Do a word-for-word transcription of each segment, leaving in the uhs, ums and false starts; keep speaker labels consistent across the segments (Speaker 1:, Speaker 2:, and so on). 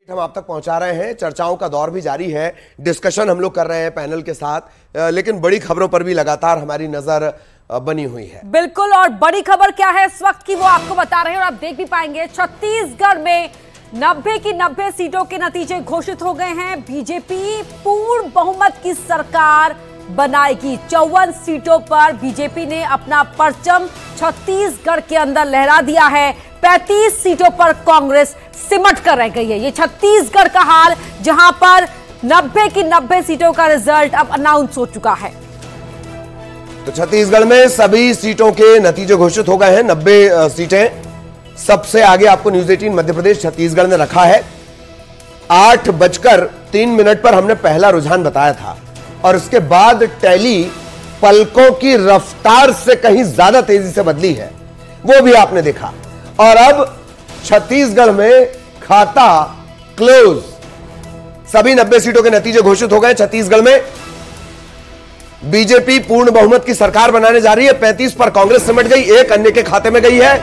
Speaker 1: हम आप तक पहुंचा रहे हैं। चर्चाओं का दौर भी जारी है, डिस्कशन हम लोग कर रहे हैं पैनल के साथ, लेकिन बड़ी खबरों पर भी लगातार हमारी नजर बनी हुई है।
Speaker 2: बिल्कुल, और बड़ी खबर क्या है इस वक्त की वो आपको बता रहे हैं और आप देख भी पाएंगे। छत्तीसगढ़ में नब्बे की नब्बे सीटों के नतीजे घोषित हो गए हैं। बीजेपी पूर्ण बहुमत की सरकार बनाएगी। चौवन सीटों पर बीजेपी ने अपना परचम छत्तीसगढ़ के अंदर लहरा दिया है। पैंतीस सीटों पर कांग्रेस सिमट कर रह गई है। ये छत्तीसगढ़ का हाल, जहां पर नब्बे की नब्बे सीटों का रिजल्ट अब अनाउंस हो चुका है।
Speaker 1: तो छत्तीसगढ़ में सभी सीटों के नतीजे घोषित हो गए हैं। नब्बे सीटें सबसे आगे आपको न्यूज एटीन मध्य प्रदेश छत्तीसगढ़ ने रखा है। आठ बजकर तीन मिनट पर हमने पहला रुझान बताया था और उसके बाद टैली पलकों की रफ्तार से कहीं ज्यादा तेजी से बदली है, वो भी आपने देखा। और अब छत्तीसगढ़ में खाता क्लोज। सभी नब्बे सीटों के नतीजे घोषित हो गए। छत्तीसगढ़ में बीजेपी पूर्ण बहुमत की सरकार बनाने जा रही है। पैंतीस पर कांग्रेस सिमट गई, एक अन्य के खाते में गई है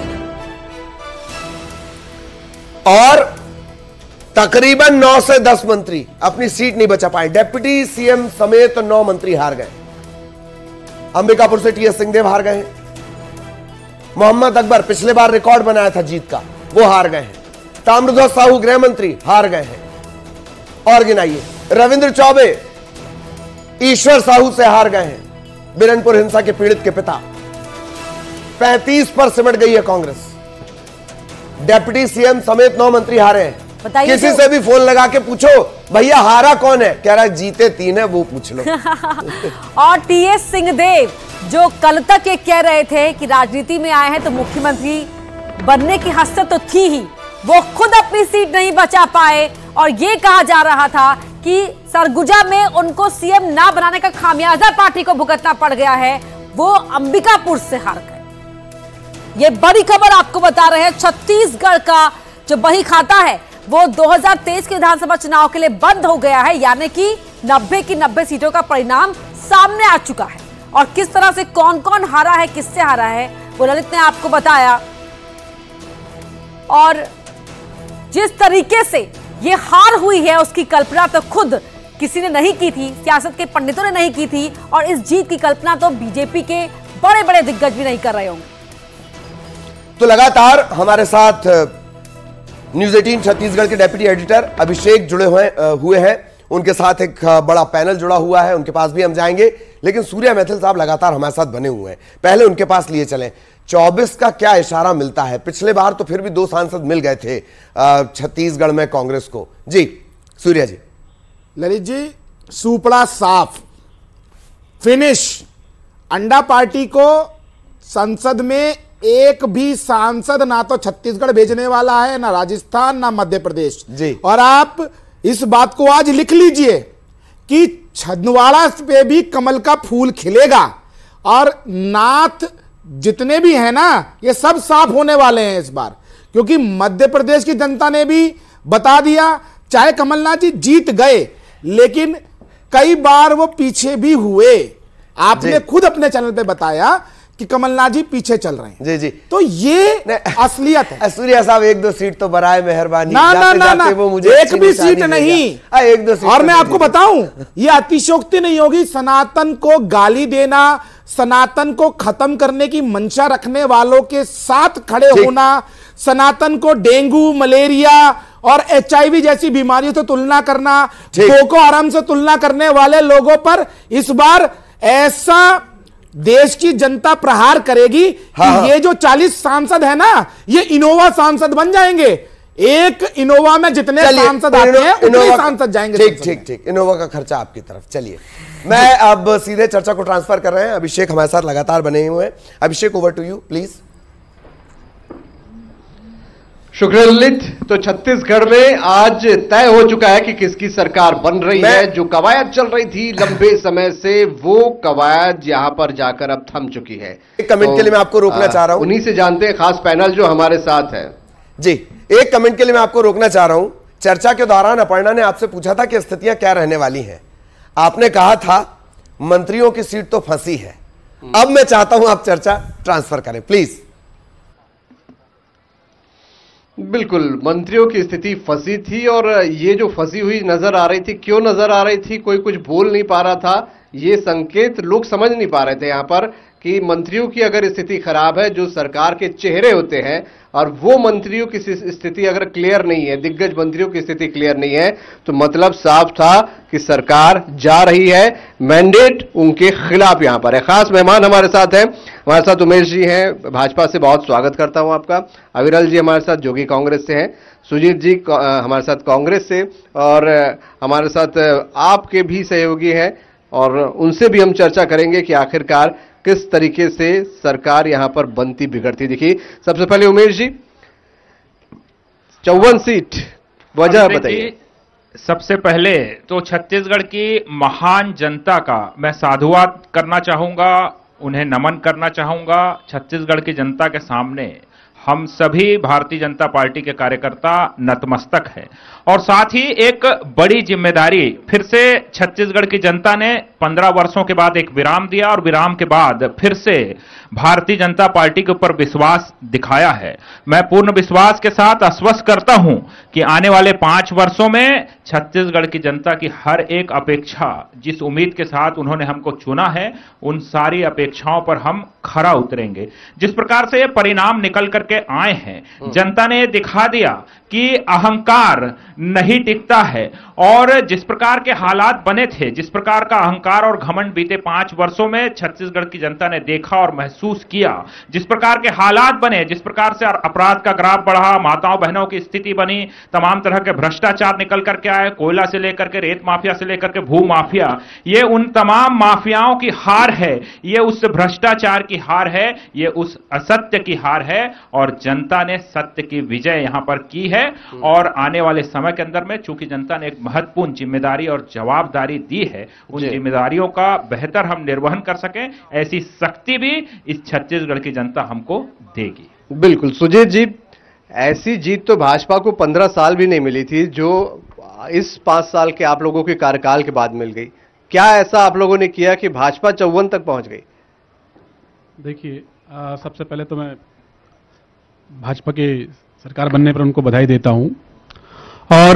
Speaker 1: और तकरीबन नौ से दस मंत्री अपनी सीट नहीं बचा पाए। डिप्टी सीएम समेत नौ मंत्री हार गए। अंबिकापुर से टीएस सिंहदेव हार गए हैं। मोहम्मद अकबर पिछले बार रिकॉर्ड बनाया था जीत का, वो हार गए हैं। ताम्रध्वज साहू गृह मंत्री हार गए हैं। और गिनाइए, रविंद्र चौबे ईश्वर साहू से हार गए हैं, बिरनपुर हिंसा के पीड़ित के पिता। पैंतीस पर सिमट गई है कांग्रेस। डिप्टी सीएम समेत नौ मंत्री हारे हैं। किसी से भी फोन लगा के पूछो भैया हारा कौन है, कह रहा है जीते तीन है, वो पूछ लो।
Speaker 2: और टीएस सिंहदेव जो कल तक ये कह रहे थे कि राजनीति में आए हैं तो मुख्यमंत्री बनने की हसरत तो थी ही, वो खुद अपनी सीट नहीं बचा पाए और ये कहा जा रहा था कि सरगुजा में उनको सीएम ना बनाने का खामियाजा पार्टी को भुगतना पड़ गया है। वो अंबिकापुर से हार गए। ये बड़ी खबर आपको बता रहे हैं। छत्तीसगढ़ का जो बही खाता है वो दो हज़ार तेईस के विधानसभा चुनाव के लिए बंद हो गया है, यानी कि नब्बे की नब्बे सीटों का परिणाम सामने आ चुका है। और किस तरह से कौन कौन हारा है, किससे हारा है, वो ललित ने आपको बताया। और जिस तरीके से ये हार हुई है उसकी कल्पना तो खुद किसी ने नहीं की थी, सियासत के पंडितों ने नहीं की थी, और इस जीत की कल्पना तो बीजेपी के बड़े बड़े दिग्गज भी नहीं कर रहे होंगे।
Speaker 1: तो लगातार हमारे साथ न्यूज एटीन छत्तीसगढ़ के डेप्यूटी एडिटर अभिषेक जुड़े हुए हुए हैं। उनके साथ एक बड़ा पैनल जुड़ा हुआ है, उनके पास भी हम जाएंगे। लेकिन सूर्या मैथिल साहब लगातार हमारे साथ बने हुए हैं, पहले उनके पास लिए चलें। चौबीस का क्या इशारा मिलता है? पिछले बार तो फिर भी दो सांसद मिल गए थे छत्तीसगढ़ में कांग्रेस को। जी सूर्या जी।
Speaker 3: ललित जी, सुपड़ा साफ फिनिश। अंडा पार्टी को संसद में एक भी सांसद ना तो छत्तीसगढ़ भेजने वाला है, ना राजस्थान, ना मध्य प्रदेश
Speaker 1: जी।
Speaker 3: और आप इस बात को आज लिख लीजिए कि छिंदवाड़ा पे भी कमल का फूल खिलेगा और नाथ जितने भी हैं ना, ये सब साफ होने वाले हैं इस बार, क्योंकि मध्य प्रदेश की जनता ने भी बता दिया। चाहे कमलनाथ जी जीत गए, लेकिन कई बार वो पीछे भी हुए। आपने खुद अपने चैनल पे बताया कि कमलनाथ जी पीछे चल रहे हैं।
Speaker 1: जी जी।
Speaker 3: तो ये असलियत है।
Speaker 1: सूर्या साहब एक दो सीट तो बराए मेहरबानी,
Speaker 3: ना ना ना ना
Speaker 1: वो मुझे
Speaker 3: एक भी सीट नहीं।
Speaker 1: आ, एक दो सीट।
Speaker 3: और मैं आपको बताऊं, ये अतिशयोक्ति नहीं होगी। सनातन को गाली देना, सनातन को खत्म करने की मंशा रखने वालों के साथ खड़े होना, सनातन को डेंगू, मलेरिया और एचआईवी जैसी बीमारियों से तुलना करना, बोको हराम से तुलना करने वाले लोगों पर इस बार ऐसा देश की जनता प्रहार करेगी
Speaker 1: हाँ,
Speaker 3: कि ये जो चालीस सांसद है ना, ये इनोवा सांसद बन जाएंगे। एक इनोवा में जितने सांसद आते हैं उतने सांसद जाएंगे।
Speaker 1: ठीक ठीक ठीक, इनोवा का खर्चा आपकी तरफ। चलिए, मैं अब सीधे चर्चा को ट्रांसफर कर रहे हैं। अभिषेक हमारे साथ लगातार बने हुए हैं। Abhishek, over to you please.
Speaker 4: शुक्रिया ललित। तो छत्तीसगढ़ में आज तय हो चुका है कि किसकी सरकार बन रही है। जो कवायद चल रही थी लंबे समय से, वो कवायद यहां पर जाकर अब थम चुकी है।
Speaker 1: एक कमेंट तो, के लिए मैं आपको रोकना आ, चाह रहा हूं।
Speaker 4: उन्हीं से जानते हैं खास पैनल जो हमारे साथ है।
Speaker 1: जी, एक कमेंट के लिए मैं आपको रोकना चाह रहा हूं। चर्चा के दौरान अपर्णा ने आपसे पूछा था कि स्थितियां क्या रहने वाली हैं। आपने कहा था मंत्रियों की सीट तो फंसी है। अब मैं चाहता हूं आप चर्चा ट्रांसफर करें प्लीज।
Speaker 4: बिल्कुल, मंत्रियों की स्थिति फंसी थी और ये जो फंसी हुई नजर आ रही थी, क्यों नजर आ रही थी, कोई कुछ बोल नहीं पा रहा था, ये संकेत लोग समझ नहीं पा रहे थे यहाँ पर कि मंत्रियों की अगर स्थिति खराब है, जो सरकार के चेहरे होते हैं, और वो मंत्रियों की स्थिति अगर क्लियर नहीं है, दिग्गज मंत्रियों की स्थिति क्लियर नहीं है, तो मतलब साफ था कि सरकार जा रही है मैंडेट उनके खिलाफ। यहां पर है खास मेहमान हमारे साथ हैं, हमारे साथ उमेश जी हैं, भाजपा से बहुत स्वागत करता हूं आपका। अविरल जी हमारे साथ जो कि कांग्रेस से हैं, सुजीत जी हमारे साथ कांग्रेस से, और हमारे साथ आपके भी सहयोगी हैं, और उनसे भी हम चर्चा करेंगे कि आखिरकार किस तरीके से सरकार यहां पर बनती बिगड़ती दिखी। सबसे पहले उमेश जी, चौवन सीट, वजह बताइए।
Speaker 5: सबसे पहले तो छत्तीसगढ़ की महान जनता का मैं साधुवाद करना चाहूंगा, उन्हें नमन करना चाहूंगा। छत्तीसगढ़ की जनता के सामने हम सभी भारतीय जनता पार्टी के कार्यकर्ता नतमस्तक हैं, और साथ ही एक बड़ी जिम्मेदारी फिर से छत्तीसगढ़ की जनता ने पंद्रह वर्षों के बाद एक विराम दिया, और विराम के बाद फिर से भारतीय जनता पार्टी के ऊपर विश्वास दिखाया है। मैं पूर्ण विश्वास के साथ आश्वस्त करता हूं कि आने वाले पांच वर्षों में छत्तीसगढ़ की जनता की हर एक अपेक्षा, जिस उम्मीद के साथ उन्होंने हमको चुना है, उन सारी अपेक्षाओं पर हम खरा उतरेंगे। जिस प्रकार से ये परिणाम निकल करके आए हैं, जनता ने दिखा दिया कि अहंकार नहीं टिकता है, और जिस प्रकार के हालात बने थे, जिस प्रकार का अहंकार और घमंड बीते पांच वर्षों में छत्तीसगढ़ की जनता ने देखा और महसूस किया, जिस प्रकार के हालात बने, जिस प्रकार से अपराध का ग्राफ बढ़ा, माताओं बहनों की स्थिति बनी, तमाम तरह के भ्रष्टाचार निकल करके आए, कोयला से लेकर के रेत माफिया से लेकर के भू माफिया, ये उन तमाम माफियाओं की हार है, ये उस भ्रष्टाचार की हार है, ये उस असत्य की हार है, और जनता ने सत्य की विजय यहां पर की है। और आने वाले समय के अंदर में चूंकि जनता ने एक महत्वपूर्ण जिम्मेदारी और जवाबदारी दी है, उन जिम्मेदारियों का बेहतर हम निर्वहन कर सकें, ऐसी शक्ति भी इस छत्तीसगढ़ की जनता हमको देगी।
Speaker 4: बिल्कुल सुजीत जी, ऐसी जीत तो भाजपा को पंद्रह साल भी नहीं मिली थी, जो इस पांच साल के आप लोगों के कार्यकाल के बाद मिल गई। क्या ऐसा आप लोगों ने किया कि भाजपा चौवन तक पहुंच गई?
Speaker 6: देखिए, सबसे पहले तो मैं भाजपा के सरकार बनने पर उनको बधाई देता हूं, और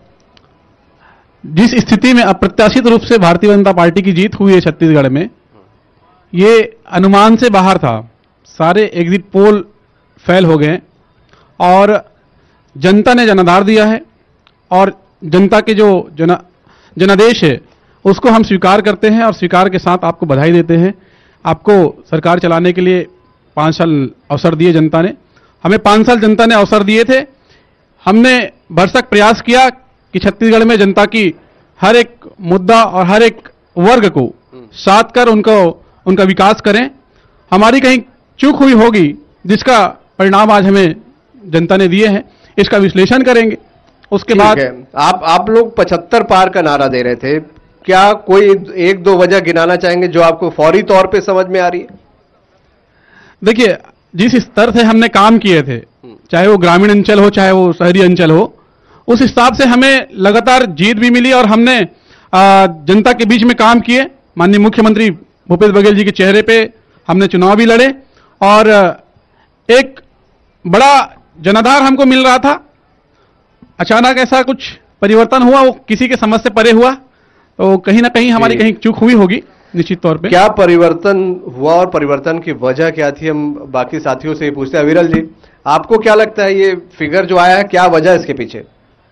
Speaker 6: जिस स्थिति में अप्रत्याशित रूप से भारतीय जनता पार्टी की जीत हुई है छत्तीसगढ़ में, ये अनुमान से बाहर था। सारे एग्जिट पोल फेल हो गए, और जनता ने जनाधार दिया है, और जनता के जो जना जनादेश है उसको हम स्वीकार करते हैं, और स्वीकार के साथ आपको बधाई देते हैं। आपको सरकार चलाने के लिए पाँच साल अवसर दिए जनता ने, हमें पाँच साल जनता ने अवसर दिए थे। हमने भरसक प्रयास किया कि छत्तीसगढ़ में जनता की हर एक मुद्दा और हर एक वर्ग को साथ कर उनको उनका विकास करें। हमारी कहीं चूक हुई होगी, जिसका परिणाम आज हमें जनता ने दिए हैं, इसका विश्लेषण करेंगे। उसके बाद
Speaker 4: आप आप लोग पचहत्तर पार का नारा दे रहे थे, क्या कोई एक दो वजह गिनाना चाहेंगे जो आपको फौरी तौर पे समझ में आ रही है?
Speaker 6: देखिए, जिस स्तर से हमने काम किए थे, चाहे वो ग्रामीण अंचल हो चाहे वो शहरी अंचल हो, उस हिसाब से हमें लगातार जीत भी मिली, और हमने जनता के बीच में काम किए। माननीय मुख्यमंत्री भूपेश बघेल जी के चेहरे पे हमने चुनाव भी लड़े, और एक बड़ा जनाधार हमको मिल रहा था। अचानक ऐसा कुछ परिवर्तन हुआ, वो किसी के समझ से परे हुआ, तो कहीं ना कहीं हमारी कहीं चूक हुई होगी निश्चित तौर पे।
Speaker 4: क्या परिवर्तन हुआ और परिवर्तन की वजह क्या थी, हम बाकी साथियों से ही पूछते हैं। अविरल जी, आपको क्या लगता है ये फिगर जो आया है, क्या वजह इसके पीछे?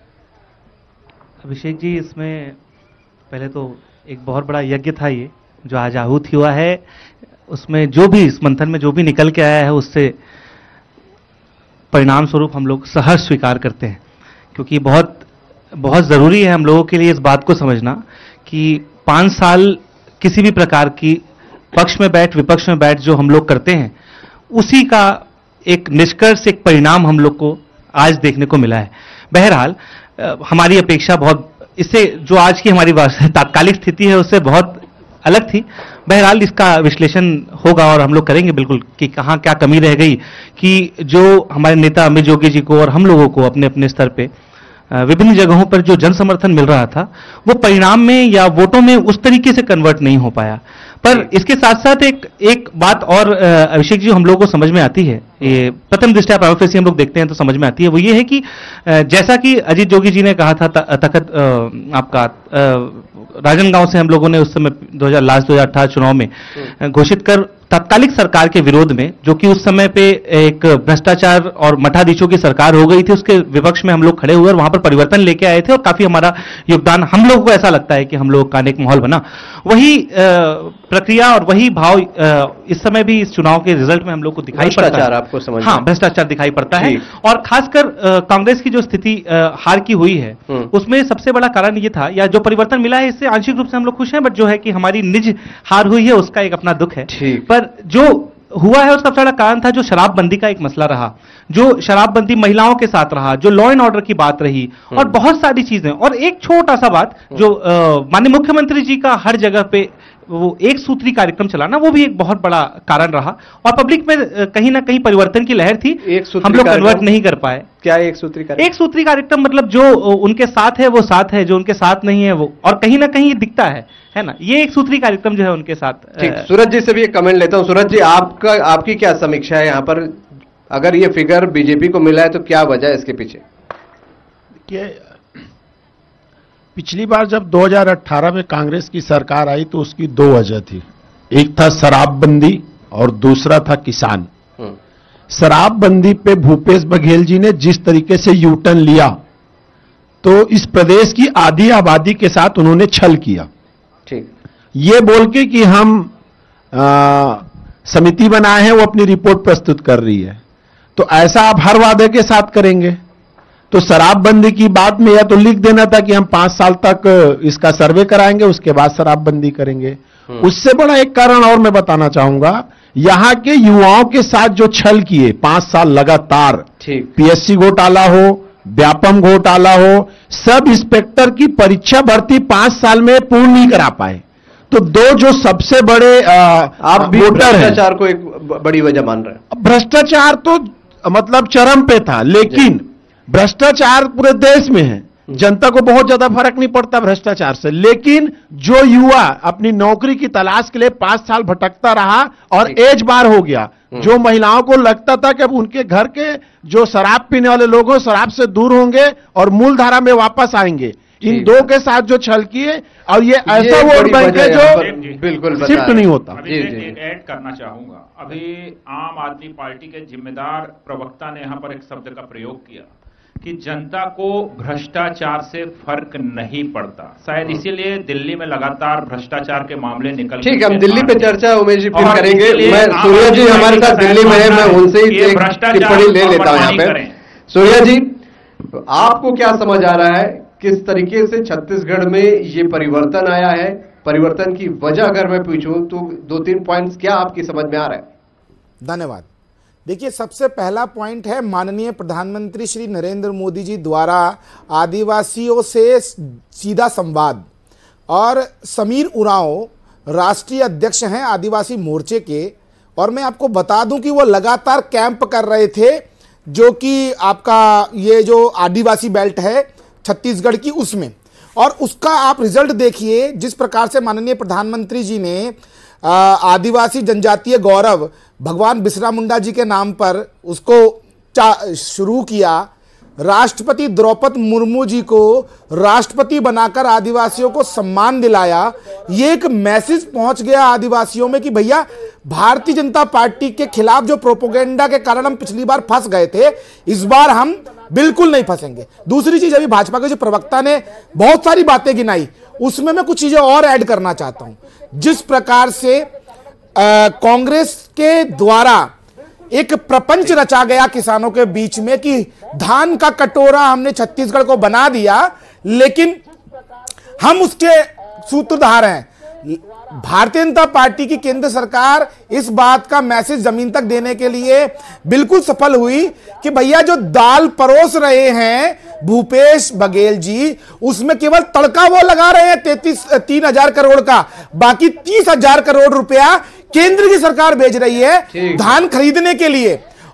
Speaker 7: अभिषेक जी, इसमें पहले तो एक बहुत बड़ा यज्ञ था ये जो आज आहूत हुआ है, उसमें जो भी इस मंथन में जो भी निकल के आया है, उससे परिणाम स्वरूप हम लोग सहर्ष स्वीकार करते हैं, क्योंकि बहुत बहुत ज़रूरी है हम लोगों के लिए इस बात को समझना कि पाँच साल किसी भी प्रकार की पक्ष में बैठ विपक्ष में बैठ जो हम लोग करते हैं, उसी का एक निष्कर्ष, एक परिणाम हम लोग को आज देखने को मिला है। बहरहाल हमारी अपेक्षा बहुत, इससे जो आज की हमारी तात्कालिक स्थिति है उससे बहुत अलग थी। बहरहाल इसका विश्लेषण होगा और हम लोग करेंगे बिल्कुल कि कहाँ क्या कमी रह गई, कि जो हमारे नेता अमित जोगी जी को और हम लोगों को अपने अपने स्तर पे विभिन्न जगहों पर जो जन समर्थन मिल रहा था वो परिणाम में या वोटों में उस तरीके से कन्वर्ट नहीं हो पाया। पर इसके साथ साथ एक एक बात और अभिषेक जी हम लोगों को समझ में आती है, ये प्रथम दृष्टया प्राइवेसी हम लोग देखते हैं तो समझ में आती है, वो ये है कि जैसा कि अजीत जोगी जी ने कहा था तखत आपका राजनांदगांव से हम लोगों ने उस समय दो हज़ार लास्ट दो हज़ार अठारह चुनाव में घोषित कर तत्कालिक सरकार के विरोध में, जो कि उस समय पे एक भ्रष्टाचार और मठाधीशों की सरकार हो गई थी, उसके विपक्ष में हम लोग खड़े हुए और वहां पर परिवर्तन लेके आए थे और काफी हमारा योगदान, हम लोगों को ऐसा लगता है कि हम लोग का एक माहौल बना। वही प्रक्रिया और वही भाव इस समय भी इस चुनाव के रिजल्ट में हम लोग को दिखाई पड़ता है।
Speaker 4: आपको समझ
Speaker 7: हाँ, भ्रष्टाचार दिखाई पड़ता है और खासकर कांग्रेस की जो स्थिति हार की हुई है उसमें सबसे बड़ा कारण ये था, या जो परिवर्तन मिला है इससे आंशिक रूप से हम लोग खुश हैं, बट जो है कि हमारी निज हार हुई है उसका एक अपना दुख है। पर जो हुआ है उसका बड़ा कारण था जो शराबबंदी का एक मसला रहा, जो शराबबंदी महिलाओं के साथ रहा, जो लॉ एंड ऑर्डर की बात रही और बहुत सारी चीजें। और एक छोटा सा बात जो माननीय मुख्यमंत्री जी का हर जगह पे वो एक सूत्री कार्यक्रम चलाना, वो भी एक बहुत बड़ा कारण रहा और पब्लिक में कहीं ना कहीं परिवर्तन की लहर थी, हम लोग कन्वर्ट नहीं कर पाए।
Speaker 4: क्या एक सूत्री कार्यक्रम?
Speaker 7: एक सूत्री कार्यक्रम मतलब जो उनके साथ है वो साथ है, जो उनके साथ नहीं है वो, और कहीं ना कहीं दिखता है है ना, ये एक सूत्री कार्यक्रम जो है उनके साथ।
Speaker 4: ठीक, सूरज जी से भी एक कमेंट लेता हूं। सूरज जी, आपका आपकी क्या समीक्षा है यहाँ पर? अगर ये फिगर बीजेपी को मिला है तो क्या वजह है इसके पीछे?
Speaker 8: देखिए, पिछली बार जब दो हज़ार अठारह में कांग्रेस की सरकार आई तो उसकी दो वजह थी, एक था शराबबंदी और दूसरा था किसान। शराबबंदी पे भूपेश बघेल जी ने जिस तरीके से यू टर्न लिया तो इस प्रदेश की आधी आबादी के साथ उन्होंने छल किया।
Speaker 4: ठीक,
Speaker 8: ये बोल के कि हम आ, समिति बनाए हैं, वो अपनी रिपोर्ट प्रस्तुत कर रही है, तो ऐसा आप हर वादे के साथ करेंगे। तो शराबबंदी की बात में या तो लिख देना था कि हम पांच साल तक इसका सर्वे कराएंगे, उसके बाद शराबबंदी करेंगे। उससे बड़ा एक कारण और मैं बताना चाहूंगा, यहां के युवाओं के साथ जो छल किए पांच साल लगातार, पीएससी घोटाला हो, व्यापम घोटाला हो, सब इंस्पेक्टर की परीक्षा भर्ती पांच साल में पूर्ण नहीं करा पाए। तो दो जो सबसे बड़े आ,
Speaker 4: आप भी भ्रष्टाचार को एक बड़ी वजह मान रहे हैं?
Speaker 8: भ्रष्टाचार तो मतलब चरम पे था, लेकिन भ्रष्टाचार पूरे देश में है, जनता को बहुत ज्यादा फर्क नहीं पड़ता भ्रष्टाचार से, लेकिन जो युवा अपनी नौकरी की तलाश के लिए पांच साल भटकता रहा और एज बार हो गया, जो महिलाओं को लगता था कि अब उनके घर के जो शराब पीने वाले लोग हैं शराब से दूर होंगे और मूल धारा में वापस आएंगे, इन दो के साथ जो छल किए, और ये ऐसा वोट बैंक है जो
Speaker 4: बिल्कुल
Speaker 8: शिफ्ट नहीं होता।
Speaker 5: अभी मैं ऐड करना चाहूंगा, अभी आम आदमी पार्टी के जिम्मेदार प्रवक्ता ने यहाँ पर एक शब्द का प्रयोग किया कि जनता को भ्रष्टाचार से फर्क नहीं पड़ता, शायद इसीलिए दिल्ली में लगातार भ्रष्टाचार के मामले निकल।
Speaker 4: ठीक, हम दिल्ली पे चर्चा उमेश जी फिर करेंगे। मैं सूर्या जी हमारे साथ दिल्ली में है, मैं उनसे ही एक टिप्पणी ले लेता हूं यहाँ पे। सूर्या जी, आपको क्या समझ आ रहा है, किस तरीके से छत्तीसगढ़ में ये परिवर्तन आया है? परिवर्तन की वजह अगर मैं पूछूं तो दो तीन पॉइंट्स क्या आपकी समझ में आ रहा है?
Speaker 3: धन्यवाद। देखिए, सबसे पहला पॉइंट है माननीय प्रधानमंत्री श्री नरेंद्र मोदी जी द्वारा आदिवासियों से सीधा संवाद। और समीर उरांव राष्ट्रीय अध्यक्ष हैं आदिवासी मोर्चे के, और मैं आपको बता दूं कि वो लगातार कैंप कर रहे थे, जो कि आपका ये जो आदिवासी बेल्ट है छत्तीसगढ़ की, उसमें। और उसका आप रिजल्ट देखिए, जिस प्रकार से माननीय प्रधानमंत्री जी ने आदिवासी जनजातीय गौरव भगवान बिरसा मुंडा जी के नाम पर उसको शुरू किया, राष्ट्रपति द्रौपदी मुर्मू जी को राष्ट्रपति बनाकर आदिवासियों को सम्मान दिलाया। ये एक मैसेज पहुंच गया आदिवासियों में कि भैया, भारतीय जनता पार्टी के खिलाफ जो प्रोपोगेंडा के कारण हम पिछली बार फंस गए थे, इस बार हम बिल्कुल नहीं फंसेंगे। दूसरी चीज, अभी भाजपा के जो प्रवक्ता ने बहुत सारी बातें गिनाई, उसमें मैं कुछ चीजें और ऐड करना चाहता हूं। जिस प्रकार से कांग्रेस के द्वारा एक प्रपंच रचा गया किसानों के बीच में कि धान का कटोरा हमने छत्तीसगढ़ को बना दिया, लेकिन हम उसके सूत्रधार हैं। भारतीय जनता पार्टी की केंद्र सरकार इस बात का मैसेज जमीन तक देने के लिए बिल्कुल सफल हुई कि भैया, जो दाल परोस रहे हैं भूपेश बघेल जी, उसमें केवल तड़का वो लगा रहे हैं तैतीस तीन हजार करोड़ का, बाकी तीस हजार करोड़ रुपया केंद्र की सरकार भेज रही है धान खरीदने के लिए।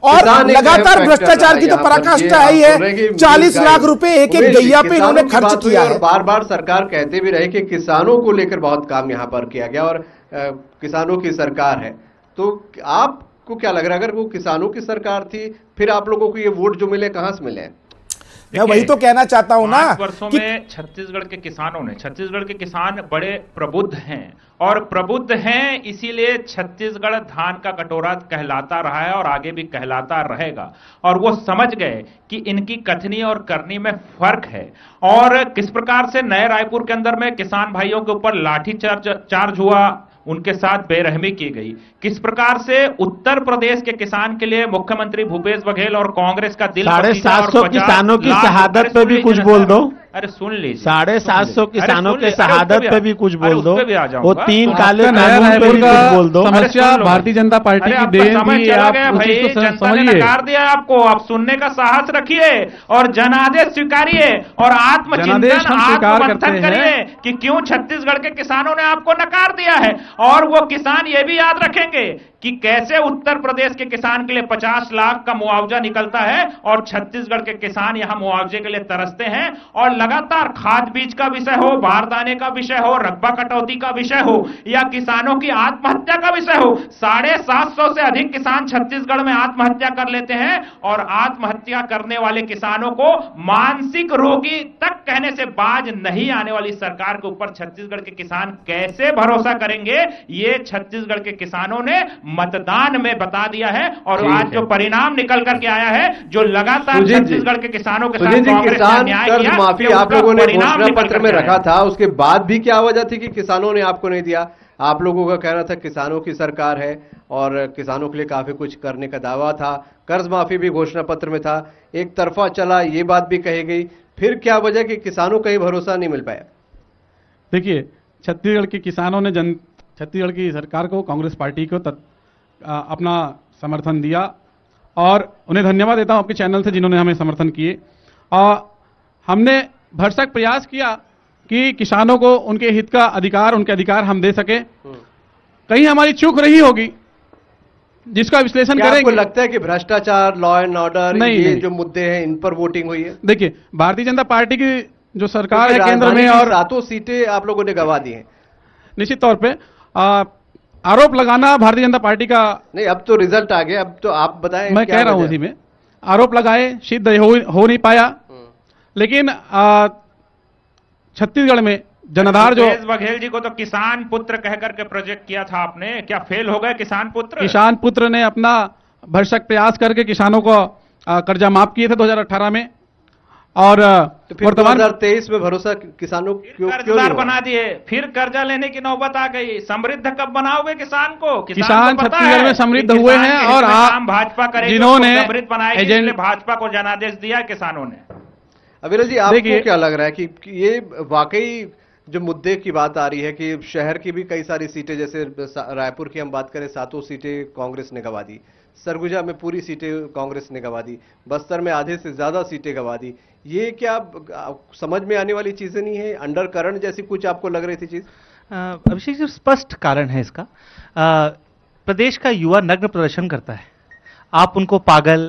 Speaker 3: और लगातार भ्रष्टाचार की तो पराकाष्ठा है ही है। चालीस लाख रुपए एक एक गैया पे इन्होंने खर्च किया है।
Speaker 4: बार बार सरकार कहते भी रहे कि किसानों को लेकर बहुत काम यहाँ पर किया गया और आ, किसानों की सरकार है। तो आपको क्या लग रहा है, अगर वो किसानों की सरकार थी फिर आप लोगों को ये वोट जो मिले कहां से मिले?
Speaker 3: मैं वही तो कहना चाहता हूं ना,
Speaker 5: वर्षों में छत्तीसगढ़ के किसानों ने, छत्तीसगढ़ के किसान बड़े प्रबुद्ध हैं और प्रबुद्ध हैं इसीलिए छत्तीसगढ़ धान का कटोरा कहलाता रहा है और आगे भी कहलाता रहेगा। और वो समझ गए कि इनकी कथनी और करनी में फर्क है और किस प्रकार से नए रायपुर के अंदर में किसान भाइयों के ऊपर लाठी चार्ज चार्ज हुआ, उनके साथ बेरहमी की गई, किस प्रकार से उत्तर प्रदेश के किसान के लिए मुख्यमंत्री भूपेश बघेल और कांग्रेस का दिल
Speaker 8: साढ़े सात सौ किसानों की शहादत पे भी कुछ बोल दो।
Speaker 5: अरे सुन लीजिए,
Speaker 8: साढ़े सात सौ किसानों के शहादत पे भी कुछ बोल दो, वो तीन
Speaker 6: तो
Speaker 8: काले कानून पे भी कुछ बोल दो।
Speaker 6: समस्या भारतीय जनता पार्टी की देन भी, आप उस चीज को समझिए।
Speaker 5: नकार दिया आपको, आप सुनने का साहस रखिए और जनादेश स्वीकारिए और आत्मचिंतन आत्ममंथन करिए कि क्यों छत्तीसगढ़ के किसानों ने आपको नकार दिया है। और वो किसान ये भी याद रखेंगे कि कैसे उत्तर प्रदेश के किसान के लिए पचास लाख का मुआवजा निकलता है और छत्तीसगढ़ के किसान यहां मुआवजे के लिए तरसते हैं। और लगातार खाद बीज का विषय हो, बारदाने का विषय हो, रकबा कटौती का विषय हो या किसानों की आत्महत्या का विषय हो, साढ़े सात सौ से अधिक किसान छत्तीसगढ़ में आत्महत्या कर लेते हैं। और आत्महत्या करने वाले किसानों को मानसिक रोगी तक कहने से बाज नहीं आने वाली सरकार के ऊपर छत्तीसगढ़ के किसान कैसे भरोसा करेंगे, ये छत्तीसगढ़ के किसानों ने मतदान में बता दिया है। और आज जो परिणाम निकल करके आया है, जो लगातार छत्तीसगढ़ के किसानों के साथ कांग्रेस ने न्याय किया,
Speaker 4: माफी आप लोगों ने घोषणा पत्र में रखा था, उसके बाद भी क्या वजह थी कि किसानों ने आपको नहीं दिया? आप लोगों का कहना था किसानों की सरकार है और किसानों के लिए काफी कुछ करने का दावा था, कर्ज माफी भी घोषणा पत्र में था, एक तरफा चला, ये बात भी कही गई, फिर क्या वजह कि किसानों का ही भरोसा नहीं मिल पाया?
Speaker 6: देखिए, छत्तीसगढ़ के किसानों ने जन छत्तीसगढ़ की सरकार को, कांग्रेस पार्टी को तत, आ, अपना समर्थन दिया और उन्हें धन्यवाद देता हूं आपके चैनल से जिन्होंने हमें समर्थन किए। और हमने भरसक प्रयास किया कि किसानों को उनके हित का अधिकार, उनके अधिकार हम दे सके। कहीं हमारी चूक रही होगी जिसका विश्लेषण करेंगे।
Speaker 4: आपको लगता है कि भ्रष्टाचार, लॉ एंड ऑर्डर, ये
Speaker 6: नहीं।
Speaker 4: जो मुद्दे हैं इन पर वोटिंग हुई है?
Speaker 6: देखिए, भारतीय जनता पार्टी की जो सरकार है केंद्र में और
Speaker 4: सातों सीटें आप लोगों ने गंवा दी हैं।
Speaker 6: निश्चित तौर पे आ, आरोप लगाना भारतीय जनता पार्टी का
Speaker 4: नहीं, अब तो रिजल्ट आ गया, अब तो आप बताएं।
Speaker 6: मैं कह रहा हूं इसी में आरोप लगाए, सिद्ध हो, हो नहीं पाया। लेकिन छत्तीसगढ़ में जनाधार जो
Speaker 5: बघेल जी को तो किसान पुत्र कह करके प्रोजेक्ट किया था आपने, क्या फेल हो गए किसान पुत्र?
Speaker 6: किसान पुत्र ने अपना भरसक प्रयास करके किसानों को आ, कर्जा माफ किए थे दो हज़ार अठारह में और
Speaker 4: तो फिर दो हज़ार तेईस में भरोसा किसानों क्यों
Speaker 5: कर्जदार बना दिए, फिर कर्जा लेने की नौबत आ गई। समृद्ध कब बनाओगे किसान को?
Speaker 6: किसान छत्तीसगढ़ में समृद्ध हुए हैं और आप
Speaker 5: भाजपा करेगी,
Speaker 6: जिन्होंने
Speaker 5: समृद्ध बनाएगी, भाजपा को जनादेश दिया किसानों ने।
Speaker 4: अविरल जी, आपको क्या लग रहा है कि ये वाकई जो मुद्दे की बात आ रही है कि शहर की भी कई सारी सीटें, जैसे रायपुर की हम बात करें, सातों सीटें कांग्रेस ने गंवा दी, सरगुजा में पूरी सीटें कांग्रेस ने गंवा दी, बस्तर में आधे से ज्यादा सीटें गंवा दी, ये क्या समझ में आने वाली चीजें नहीं है? अंडर करंट जैसी कुछ आपको लग रही थी चीज?
Speaker 7: अभिषेक जी, स्पष्ट कारण है इसका। आ, प्रदेश का युवा नग्न प्रदर्शन करता है, आप उनको पागल,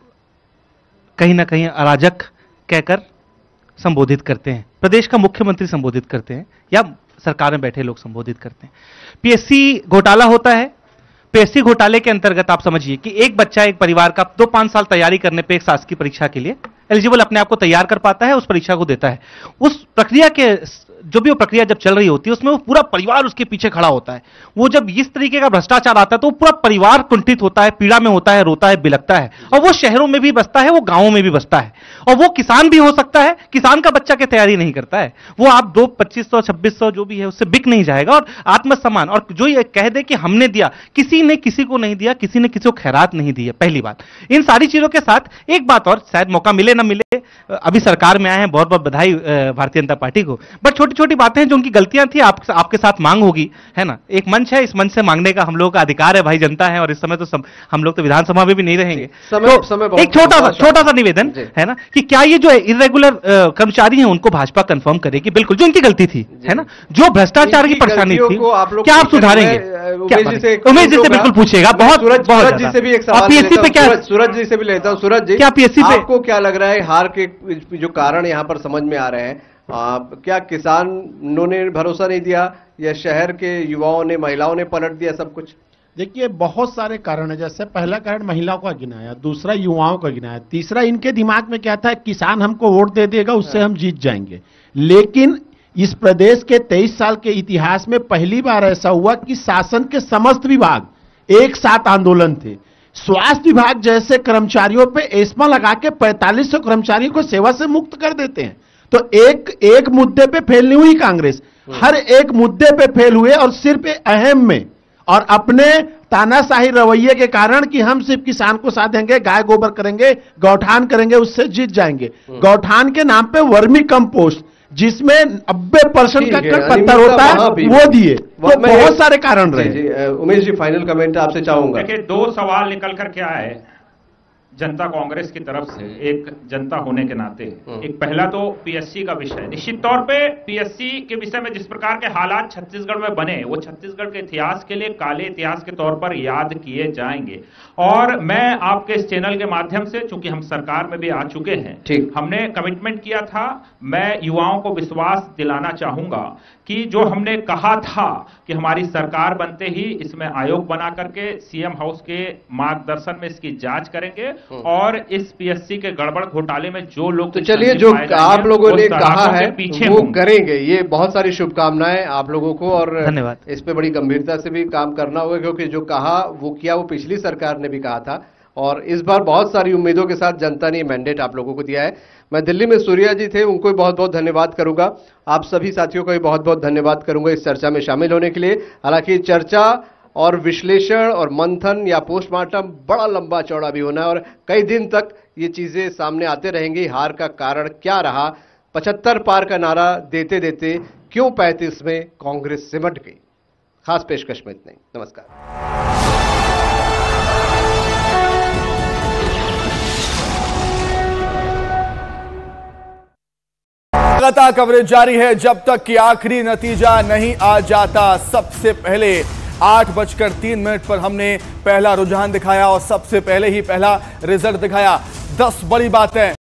Speaker 7: कहीं ना कहीं अराजक कहकर संबोधित करते हैं, प्रदेश का मुख्यमंत्री संबोधित करते हैं या सरकार में बैठे लोग संबोधित करते हैं। पीएससी घोटाला होता है, पीएससी घोटाले के अंतर्गत आप समझिए कि एक बच्चा, एक परिवार का दो पांच साल तैयारी करने पे एक शासकीय परीक्षा के लिए एलिजिबल अपने आप को तैयार कर पाता है, उस परीक्षा को देता है। उस प्रक्रिया के जो भी वो प्रक्रिया जब चल रही होती है उसमें वो पूरा परिवार उसके पीछे खड़ा होता है। वो जब इस तरीके का भ्रष्टाचार आता है तो पूरा परिवार कुंठित होता है, पीड़ा में होता है, रोता है, बिलखता है। और वो शहरों में भी बसता है, वो गांवों में भी बसता है, और वो किसान भी हो सकता है। किसान का बच्चा की तैयारी नहीं करता है, वो आप दो पच्चीस सौ छब्बीस सौ जो भी है उससे बिक नहीं जाएगा। और आत्मसम्मान, और जो ये कह दे कि हमने दिया, किसी ने किसी को नहीं दिया, किसी ने किसी को खैरात नहीं दी है, पहली बात। इन सारी चीजों के साथ एक बात और, शायद मौका मिले ना मिले, अभी सरकार में आए हैं, बहुत बहुत बधाई भारतीय जनता पार्टी को, बट छोटी छोटी छोटी बातें हैं जो उनकी गलतियां थी, आप, आपके साथ मांग होगी, है ना। एक मंच है, इस मंच से मांगने का हम लोगों का अधिकार है, भाई जनता है, और इस समय तो सम, हम लोग तो विधानसभा में भी नहीं रहेंगे।
Speaker 4: समय,
Speaker 7: तो
Speaker 4: समय
Speaker 7: एक छोटा सा छोटा सा निवेदन है ना कि क्या ये जो इरेगुलर कर्मचारी हैं उनको भाजपा कंफर्म करेगी, बिल्कुल जो इनकी गलती थी, है ना, जो भ्रष्टाचार की परेशानी थी, क्या आप सुधारेंगे? उमेश जी से बिल्कुल पूछिएगा, बहुत
Speaker 4: सूरज जी से भी एक सवाल,
Speaker 7: पीएससी पे क्या,
Speaker 4: सूरज जी से भी लेता हूं। सूरज जी,
Speaker 7: क्या पीएससी पे
Speaker 4: आपको क्या लग रहा है हार के जो कारण यहां पर समझ में आ रहे हैं? आ, क्या किसानों ने भरोसा नहीं दिया या शहर के युवाओं ने, महिलाओं ने पलट दिया सब कुछ?
Speaker 8: देखिए, बहुत सारे कारण है। जैसे पहला कारण महिलाओं का गिनाया, दूसरा युवाओं का गिनाया, तीसरा इनके दिमाग में क्या था, किसान हमको वोट दे देगा उससे हम जीत जाएंगे। लेकिन इस प्रदेश के तेईस साल के इतिहास में पहली बार ऐसा हुआ कि शासन के समस्त विभाग एक साथ आंदोलन थे। स्वास्थ्य विभाग जैसे कर्मचारियों पे एस्मा लगा के पैंतालीस सौ कर्मचारियों को सेवा से मुक्त कर देते हैं। तो एक एक मुद्दे पे फेल नहीं हुई कांग्रेस, हर एक मुद्दे पे फेल हुए, और सिर्फ अहम में और अपने तानाशाही रवैये के कारण कि हम सिर्फ किसान को साथ देंगे, गाय गोबर करेंगे, गौठान करेंगे, उससे जीत जाएंगे। गौठान के नाम पे वर्मी कंपोस्ट जिसमें नब्बे परसेंट का पत्थर होता है वो दिए। तो बहुत सारे कारण रहे।
Speaker 4: उमेश जी, फाइनल कमेंट आपसे चाहूंगा।
Speaker 5: देखिए, दो सवाल निकल कर क्या है जनता कांग्रेस की तरफ से, एक जनता होने के नाते। एक पहला तो पीएससी का विषय, निश्चित तौर पे पीएससी के विषय में जिस प्रकार के हालात छत्तीसगढ़ में बने, वो छत्तीसगढ़ के इतिहास के लिए काले इतिहास के तौर पर याद किए जाएंगे। और मैं आपके इस चैनल के माध्यम से, चूंकि हम सरकार में भी आ चुके हैं, ठीक, हमने कमिटमेंट किया था, मैं युवाओं को विश्वास दिलाना चाहूंगा कि जो हमने कहा था कि हमारी सरकार बनते ही इसमें आयोग बना करके सीएम हाउस के मार्गदर्शन में इसकी जांच करेंगे, और इस पीएससी के गड़बड़ घोटाले में जो लोग,
Speaker 4: तो चलिए, जो आप लोगों ने कहा है वो करेंगे। ये बहुत सारी शुभकामनाएं आप लोगों को, और
Speaker 7: धन्यवाद।
Speaker 4: इस पे बड़ी गंभीरता से भी काम करना होगा, क्योंकि जो कहा वो किया, वो पिछली सरकार ने भी कहा था, और इस बार बहुत सारी उम्मीदों के साथ जनता ने मैंडेट आप लोगों को दिया है। मैं दिल्ली में सूर्या जी थे, उनको भी बहुत बहुत धन्यवाद करूंगा। आप सभी साथियों का भी बहुत बहुत धन्यवाद करूंगा इस चर्चा में शामिल होने के लिए। हालांकि चर्चा और विश्लेषण और मंथन या पोस्टमार्टम बड़ा लंबा चौड़ा भी होना है, और कई दिन तक ये चीजें सामने आते रहेंगी। हार का कारण क्या रहा, पचहत्तर पार का नारा देते देते क्यों पैंतीस में कांग्रेस सिमट गई। खास पेशकश में इतना ही। नमस्कार।
Speaker 9: लगातार कवरेज जारी है जब तक कि आखिरी नतीजा नहीं आ जाता। सबसे पहले आठ बजकर तीन मिनट पर हमने पहला रुझान दिखाया और सबसे पहले ही पहला रिजल्ट दिखाया। दस बड़ी बातें